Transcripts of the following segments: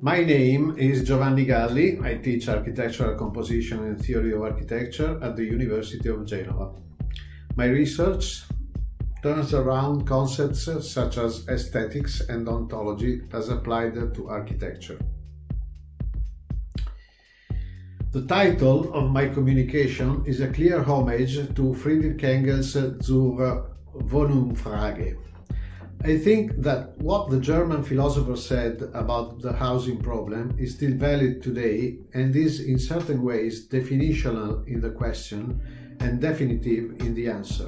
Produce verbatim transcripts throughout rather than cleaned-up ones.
My name is Giovanni Galli. I teach architectural composition and theory of architecture at the University of Genova. My research turns around concepts such as aesthetics and ontology as applied to architecture. The title of my communication is a clear homage to Friedrich Engels' Zur Wohnungsfrage. I think that what the German philosopher said about the housing problem is still valid today and is in certain ways definitional in the question and definitive in the answer.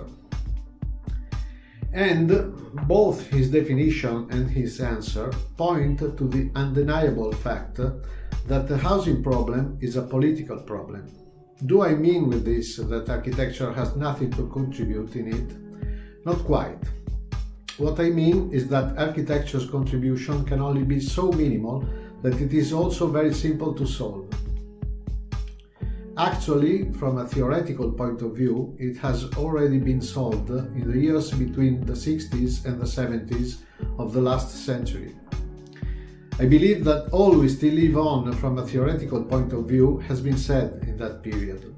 And both his definition and his answer point to the undeniable fact that the housing problem is a political problem. Do I mean with this that architecture has nothing to contribute in it? Not quite. What I mean is that architecture's contribution can only be so minimal that it is also very simple to solve. Actually, from a theoretical point of view, it has already been solved in the years between the sixties and the seventies of the last century. I believe that all we still live on from a theoretical point of view has been said in that period.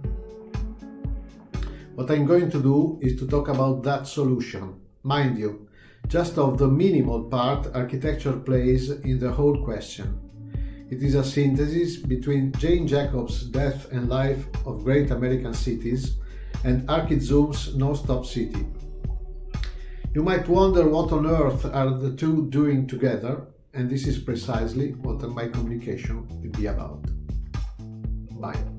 What I'm going to do is to talk about that solution. Mind you, just of the minimal part architecture plays in the whole question. It is a synthesis between Jane Jacobs' Death and Life of Great American Cities and Archizoom's No-Stop City. You might wonder what on earth are the two doing together, and this is precisely what my communication will be about. Bye.